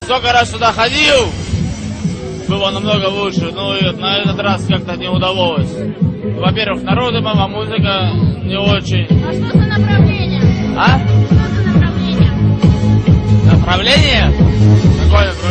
Сколько раз сюда ходил, было намного лучше, но и на этот раз как-то не удалось. Во-первых, народу мало, музыка не очень. А что за направление? А? Что за направление? Направление? Какое направление?